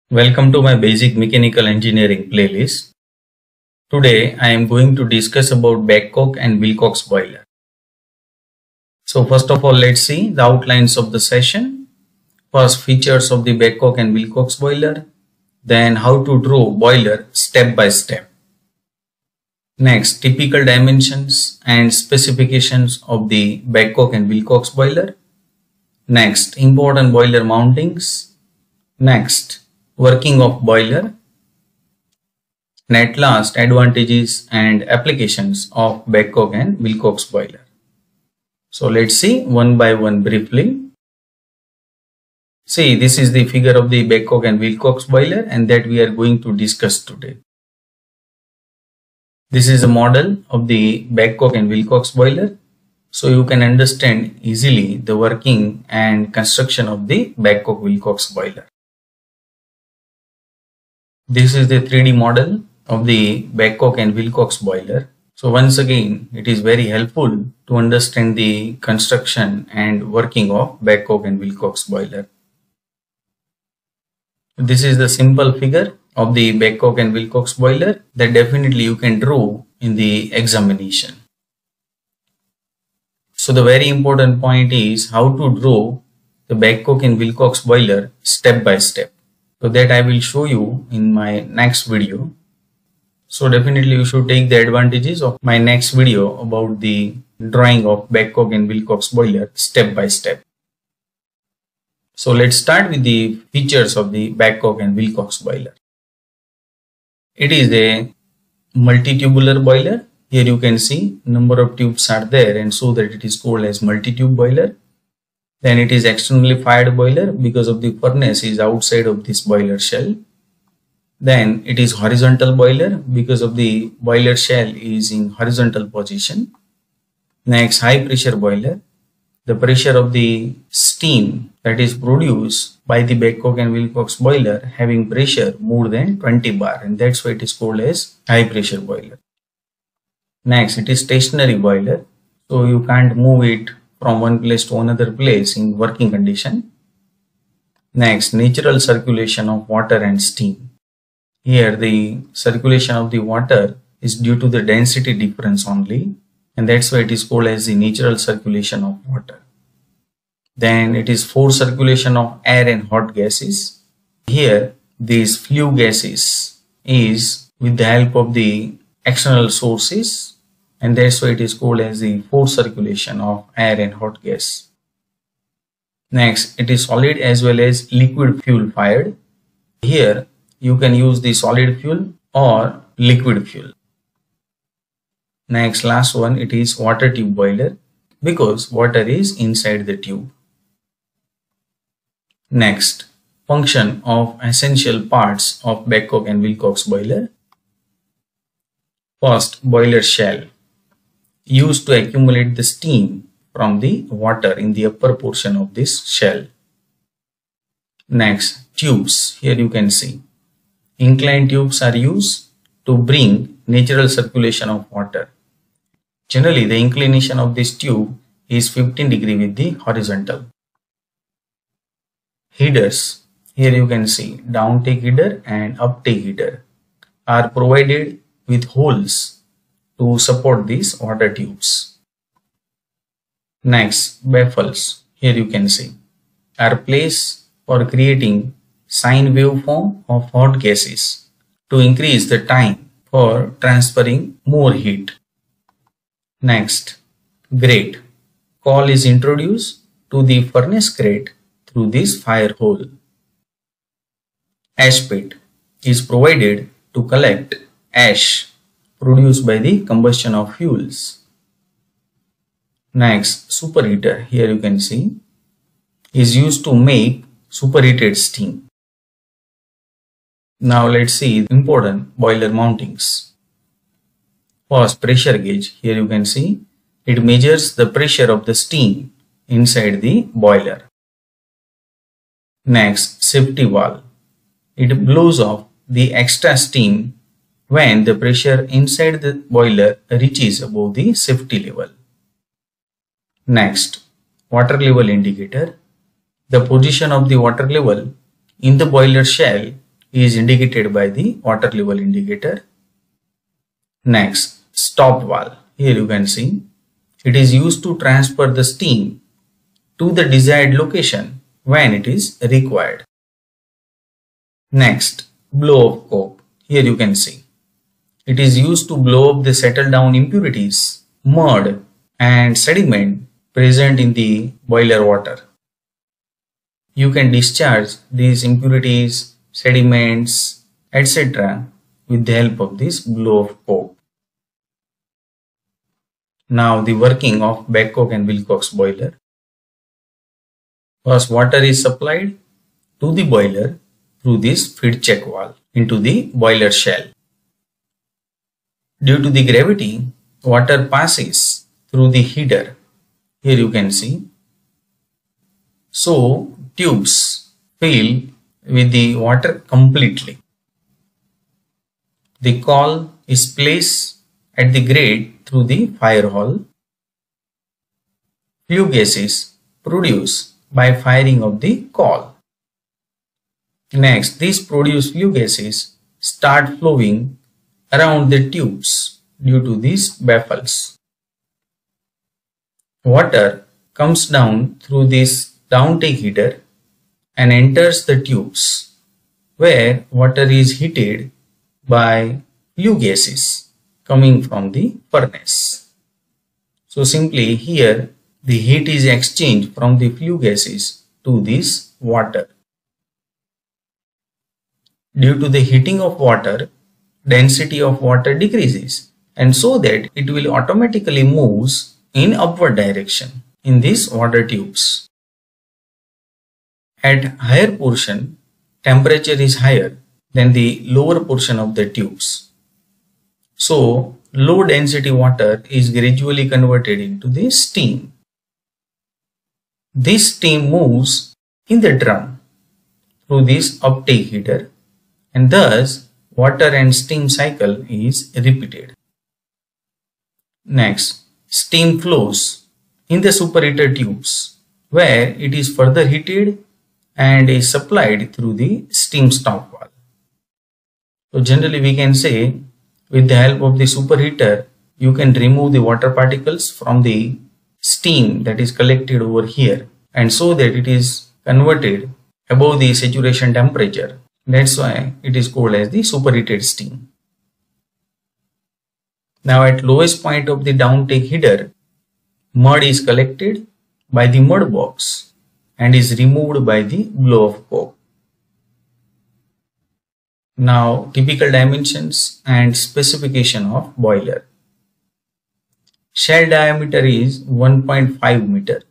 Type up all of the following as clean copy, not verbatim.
Welcome to my basic mechanical engineering playlist. Today I am going to discuss about Babcock and Wilcox boiler. So first of all, let's see the outlines of the session. First, features of the Babcock and Wilcox boiler. Then how to draw boiler step by step. Next, typical dimensions and specifications of the Babcock and Wilcox boiler. Next, important boiler mountings. Next, working of boiler. And at last, advantages and applications of Babcock and Wilcox boiler. So let's see one by one briefly. See, this is the figure of the Babcock and Wilcox boiler and that we are going to discuss today. This is a model of the Babcock and Wilcox boiler. So you can understand easily the working and construction of the Babcock-Wilcox boiler. This is the 3D model of the Babcock and Wilcox boiler. So once again, it is very helpful to understand the construction and working of Babcock and Wilcox boiler. This is the simple figure of the Babcock and Wilcox boiler that definitely you can draw in the examination. So the very important point is how to draw the Babcock and Wilcox boiler step by step. So that I will show you in my next video. So definitely you should take the advantages of my next video about the drawing of Babcock and Wilcox boiler step by step. So let's start with the features of the Babcock and Wilcox boiler. It is a multi-tubular boiler. Here you can see number of tubes are there and so that it is called as multi-tube boiler. Then it is externally fired boiler because of the furnace is outside of this boiler shell. Then it is horizontal boiler because of the boiler shell is in horizontal position. Next, high pressure boiler. The pressure of the steam that is produced by the Babcock and Wilcox boiler having pressure more than 20 bar and that's why it is called as high pressure boiler. Next, it is stationary boiler. So you can't move it from one place to another place in working condition. Next, natural circulation of water and steam. Here the circulation of the water is due to the density difference only and that's why it is called as the natural circulation of water. Then it is forced circulation of air and hot gases. Here these flue gases is with the help of the external sources and that's why it is called as the forced circulation of air and hot gas. Next, it is solid as well as liquid fuel fired. Here you can use the solid fuel or liquid fuel. Next, last one, it is water tube boiler because water is inside the tube. Next, function of essential parts of Babcock and Wilcox boiler. First, boiler shell used to accumulate the steam from the water in the upper portion of this shell. Next, tubes. Here you can see inclined tubes are used to bring natural circulation of water. Generally, the inclination of this tube is 15 degree with the horizontal. Headers. Here you can see downtake header and uptake header are provided with holes to support these water tubes. Next, baffles. Here you can see are placed for creating sine waveform of hot gases to increase the time for transferring more heat. Next, grate. Coal is introduced to the furnace grate through this fire hole. Ash pit is provided to collect ash produced by the combustion of fuels. Next, superheater. Here you can see is used to make superheated steam. Now let's see important boiler mountings. First, pressure gauge. Here you can see it measures the pressure of the steam inside the boiler. Next, safety valve. It blows off the extra steam when the pressure inside the boiler reaches above the safety level. Next, water level indicator. The position of the water level in the boiler shell is indicated by the water level indicator. Next, stop valve. Here you can see it is used to transfer the steam to the desired location when it is required. Next, blow-off coke. Here you can see it is used to blow up the settled down impurities, mud and sediment present in the boiler water. You can discharge these impurities, sediments, etc. with the help of this blow-off coke. Now the working of Babcock and Wilcox boiler. First, water is supplied to the boiler through this feed check valve into the boiler shell. Due to the gravity, water passes through the heater. Here you can see. So, tubes fill with the water completely. The coal is placed at the grate through the fire hall. Flue gases produced by firing of the coal. Next, these produced flue gases start flowing around the tubes due to these baffles. Water comes down through this downtake heater and enters the tubes where water is heated by flue gases coming from the furnace. So simply here the heat is exchanged from the flue gases to this water. Due to the heating of water, density of water decreases, and so that it will automatically moves in upward direction in these water tubes. At higher portion, temperature is higher than the lower portion of the tubes. So, low density water is gradually converted into the steam. This steam moves in the drum through this uptake heater, and thus water and steam cycle is repeated. Next, steam flows in the superheater tubes where it is further heated and is supplied through the steam stop valve. So generally we can say with the help of the superheater you can remove the water particles from the steam that is collected over here, and so that it is converted above the saturation temperature. That's why it is called as the superheated steam. Now at lowest point of the downtake heater, mud is collected by the mud box and is removed by the blow-off coke. Now typical dimensions and specification of boiler. Shell diameter is 1.5 meter.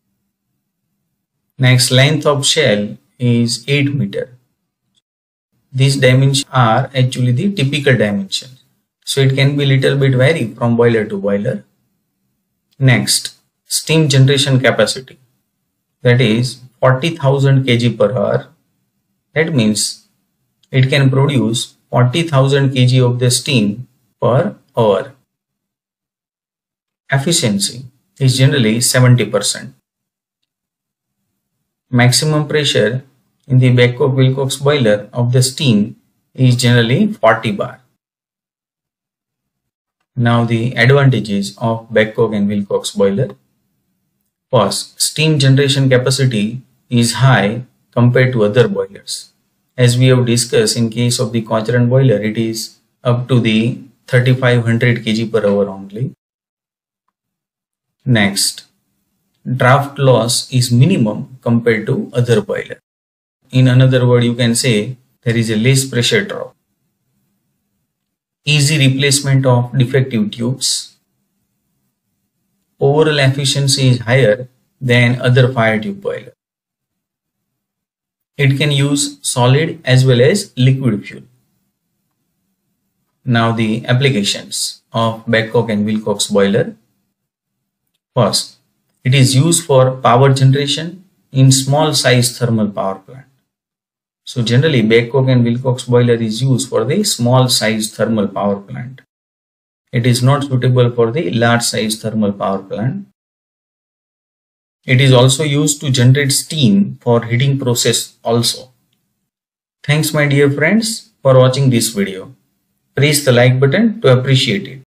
Next, length of shell is 8 meter. These dimensions are actually the typical dimensions. So it can be little bit vary from boiler to boiler. Next, steam generation capacity. That is 40,000 kg per hour. That means it can produce 40,000 kg of the steam per hour. Efficiency is generally 70%. Maximum pressure in the Babcock-Wilcox boiler of the steam is generally 40 bar. Now the advantages of Babcock and Wilcox boiler. First, steam generation capacity is high compared to other boilers. As we have discussed, in case of the Cochrane boiler, it is up to the 3500 kg per hour only. Next, draft loss is minimum compared to other boiler. In another word, you can say there is a less pressure drop. Easy replacement of defective tubes. Overall efficiency is higher than other fire tube boiler. It can use solid as well as liquid fuel. Now the applications of Babcock and Wilcox boiler. First, it is used for power generation in small size thermal power plant. So generally Babcock and Wilcox boiler is used for the small size thermal power plant. It is not suitable for the large size thermal power plant. It is also used to generate steam for heating process also. Thanks my dear friends for watching this video. Press the like button to appreciate it.